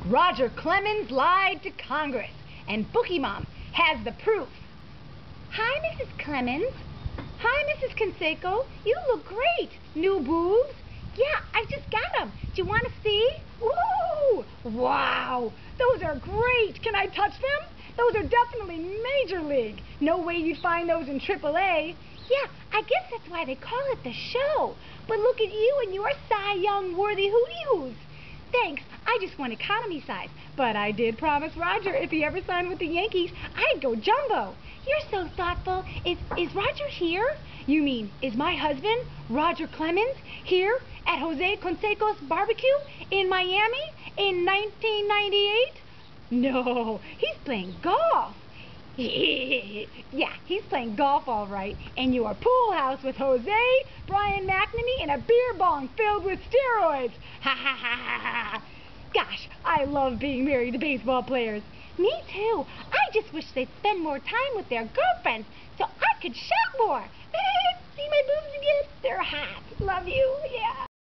Roger Clemens lied to Congress, and Bookie Mom has the proof. Hi, Mrs. Clemens. Hi, Mrs. Canseco. You look great. New boobs? Yeah, I just got them. Do you want to see? Woo! Wow! Those are great. Can I touch them? Those are definitely major league. No way you'd find those in AAA. Yeah, I guess that's why they call it the show. But look at you and your Cy Young worthy hooty-hoos. Thanks, I just want economy size. But I did promise Roger if he ever signed with the Yankees, I'd go jumbo. You're so thoughtful. Is Roger here? You mean, is my husband, Roger Clemens, here at Jose Canseco's barbecue in Miami in 1998? No, he's playing golf. Yeah, he's playing golf all right. And your pool house with Jose, Brian McNamee, and a beer bong filled with steroids. Ha ha ha ha ha. Gosh, I love being married to baseball players. Me too. I just wish they'd spend more time with their girlfriends so I could shop more.